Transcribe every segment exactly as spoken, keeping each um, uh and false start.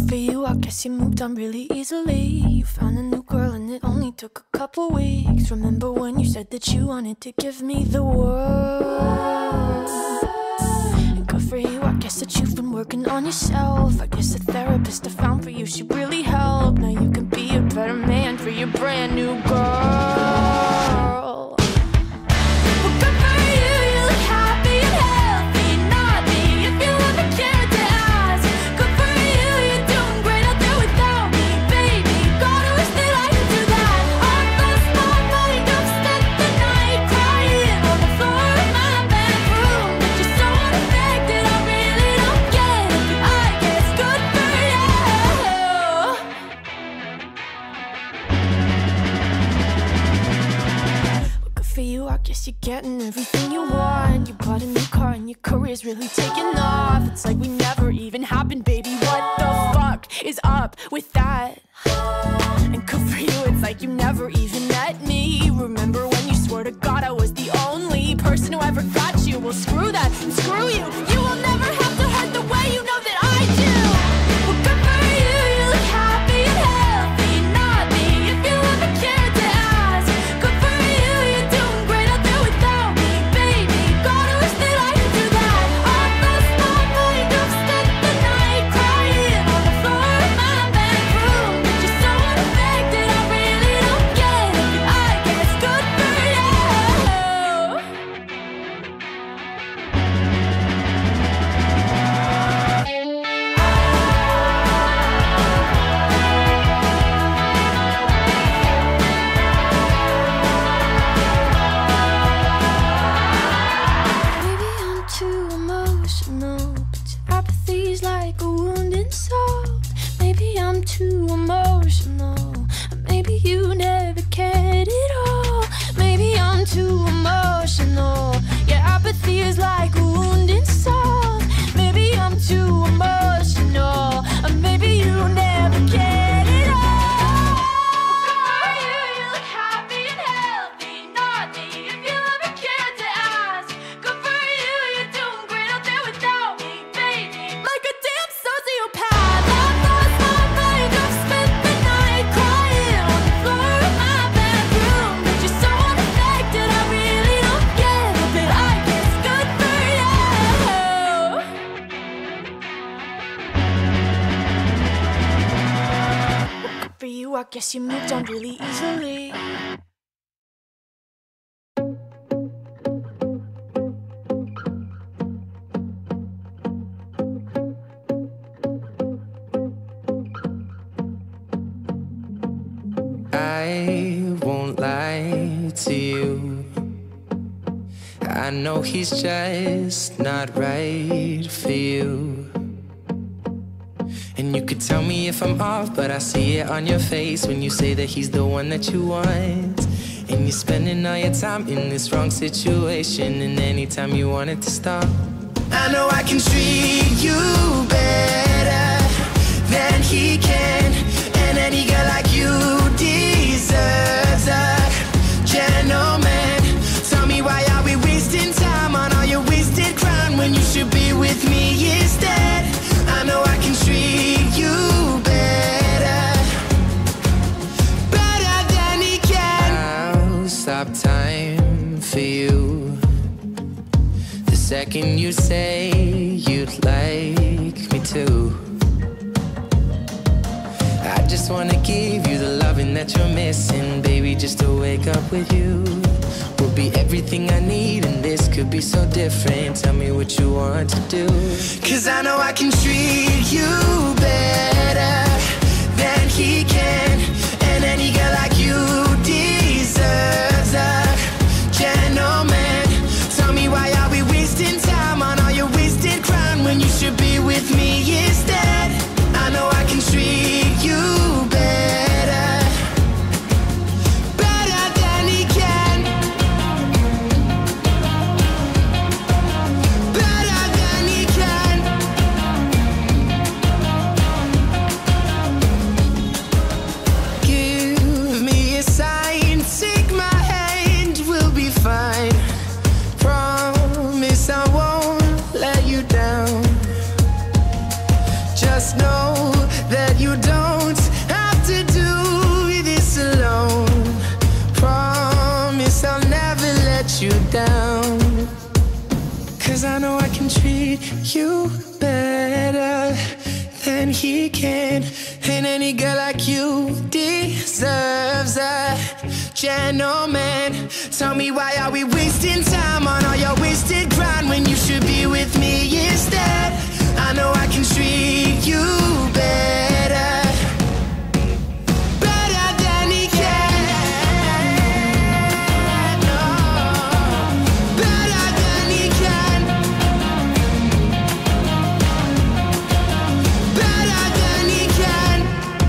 for you, I guess you moved on really easily. You found a new girl and it only took a couple weeks. Remember when you said that you wanted to give me the world? And good for you, I guess that you've been working on yourself. I guess the therapist I found for you, she really helped. Now you can be a better man for your brand new girl. Guess you're getting everything you want. You bought a new car and your career's really taking off. It's like we never even happened, baby. What the fuck is up with that? And good for you, it's like you never even met me. Remember when you swore to God I was the only person who ever got you? Well, screw that and screw you. You will never have to hurt the way you know that I do. Well, good for you, you look happy and healthy. Not me, if you ever cared to ask. Good for you, you're doing great out there without me, baby. God, I wish that I could do that. I lost my mind, I've spent the night crying on the floor of my bedroom. But you're so unaffected, I really don't get it. But I guess good for you. Maybe I'm too emotional, but your apathy's like a wounded soul. Maybe I'm too emotional, or maybe you never cared at all. Maybe I'm too emotional, your apathy is like a wounded soul. Maybe I'm too emotional, or maybe you never cared at all. Good for you, you look happy and healthy. Not me, if you ever cared to ask. Good for you, you're doing great out there without me, baby. Like a damn sociopath, I've lost my mind. I've spent the night crying on the floor of my bedroom. But you're so unaffected, I really don't get it. But I guess good for you. Good for you, I guess you moved on really easily. I won't lie to you. I know he's just not right for you. And you could tell me if I'm off, but I see it on your face when you say that he's the one that you want. And you're spending all your time in this wrong situation, and anytime you want it to stop, I know I can treat you better than he can. And any girl like you deserves a gentleman. Tell me, why are we wasting time on all your wasted crime when you should be with me instead? I know I can treat you better, better than he can. I'll stop time for you the second you say you'd like me to. I just wanna give you the loving that you're missing, baby. Just to wake up with you will be everything I need, and this could be so different. Tell me what you want to do, 'cause I know I can treat you better than he can. And any girl like you deserves a gentleman. Tell me, why are we wasting time on all your wasted crime when you should be with me instead? I know I can treat you better, better than he can, better than he can. down. Cause I know I can treat you better than he can. And any girl like you deserves a gentleman. Tell me, why are we wasting time on all your wasted grind when you should be with me instead? I know I can treat you better, better than he can. No, better than he can. Better than he can.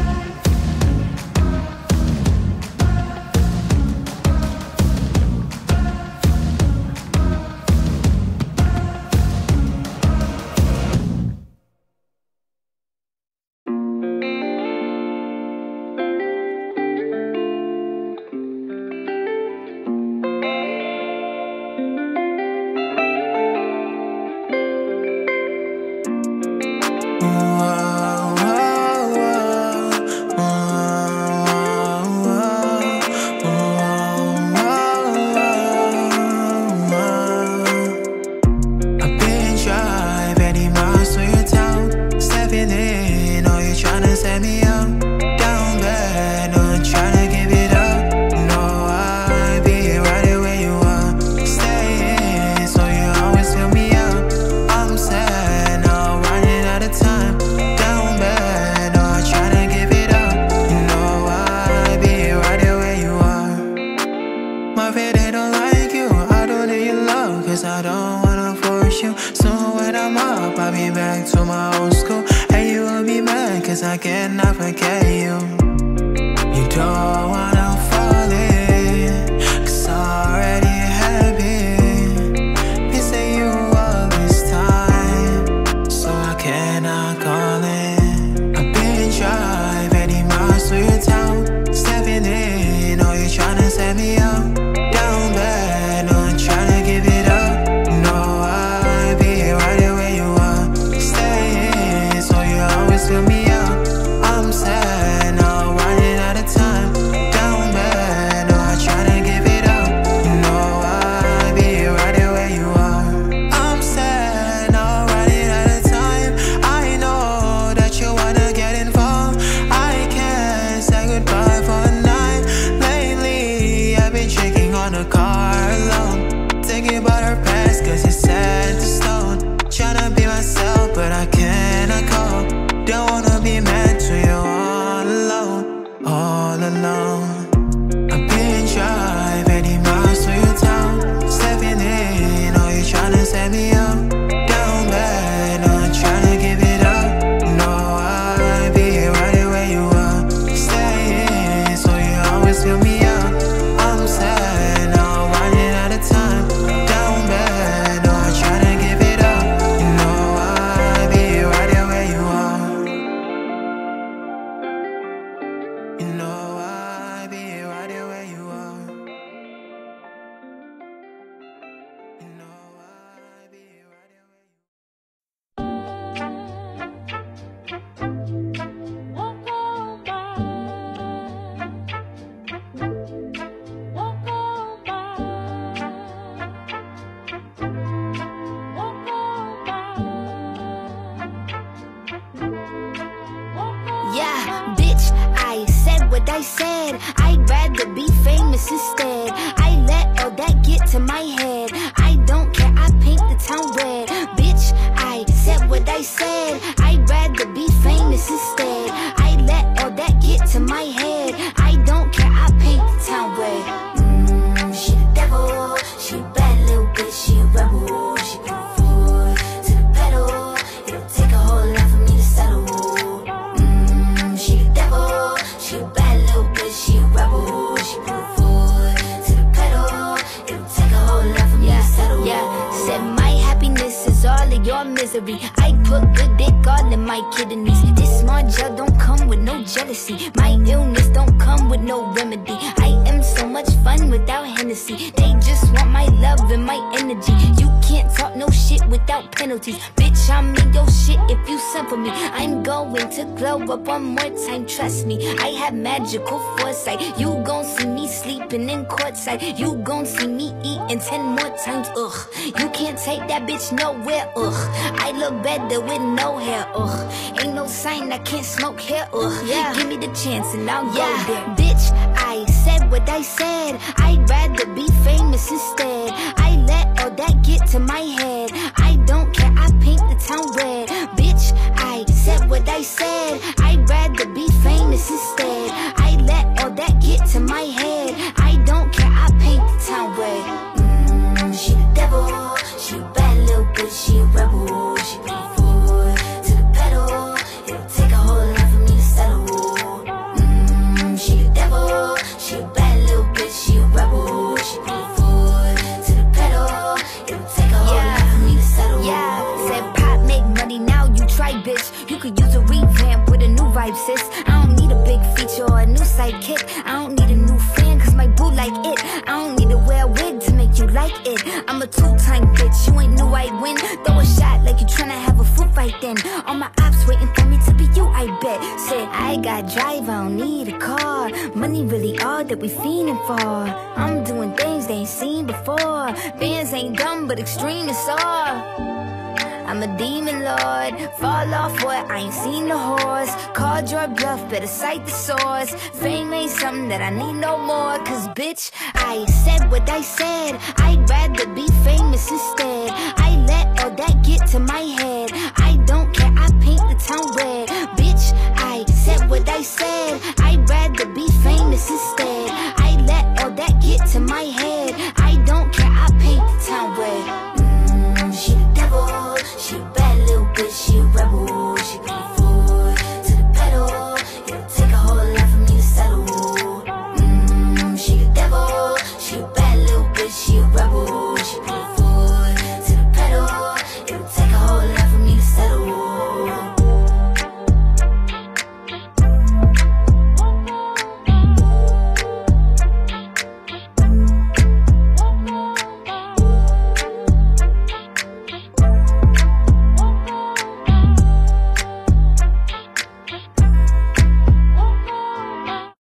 I said I'd rather be famous instead. I let all that get to my head. I don't care, I paint the town red. Bitch, I said what I said. I'd rather be famous instead. I let all that get to my head. I don't care, I paint the town red. Mmm, she the devil. She a bad little bitch, she a rebel. She put her foot to the pedal. It'll take a whole lot for me to settle. Mmm, she the devil. She a bad little bitch, she a rebel. She put her foot to the pedal. It'll take a whole lot for me to settle. Yeah, said my happiness is all of your misery. I put good dick all in my kidneys. This small gel don't come with no jealousy. My illness don't come with no remedy. I am so so much fun without Hennessy. They just want my love and my energy. You can't talk no shit without penalties. Bitch, I'm in your shit if you send for me. I'm going to glow up one more time, trust me. I have magical foresight. You gon' see me sleeping in courtside. You gon' see me eating ten more times, ugh. You can't take that bitch nowhere, ugh. I look better with no hair, ugh. Ain't no sign I can't smoke here, ugh. Yeah. Give me the chance and I'll yeah. go there. Bitch, I said what I said. I'd rather be famous instead. I let all that get to my head. I don't care, I paint the town red. Bitch, I said what I said. I'd rather be famous instead. I let all that get to my head. I don't care, I paint the town red. Mmm, she the devil. She a bad little bitch, she a rebel. She put her foot to the pedal. It'll take a whole lot for me to settle. Mmm, she the devil. She a bad little bitch, she a rebel. She put her foot to the pedal. It'll take a whole yeah. lot for me to settle. Yeah, said pop make money, now you try, bitch. You could use a revamp with a new vibe, sis. I don't need a big feature or a new sidekick. I don't need a new fan, cause my boo like it. I don't need to wear a wig to make you like it. I'm a two-time bitch, you ain't knew I'd win. Throw a shot like you tryna have a foot fight then. All my ops waiting for me to be you, I bet. Said, I got drive, I don't need a car. Money really all that we fiending for. I'm doing things they ain't seen before. Bands ain't dumb, but extreme is all. I'm a demon lord, fall off what, I ain't seen the horse. Called your bluff, better cite the source. Fame ain't something that I need no more. Cause bitch, I said what I said. I'd rather be famous